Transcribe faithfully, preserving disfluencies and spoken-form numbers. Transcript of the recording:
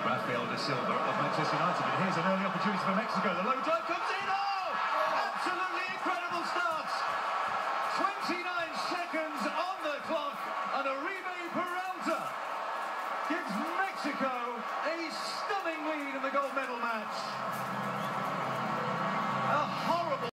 Rafael da Silva of Manchester United, but here's an early opportunity for Mexico. The low drive comes in. Oh! Absolutely incredible start. twenty-nine seconds on the clock, and Oribe Peralta gives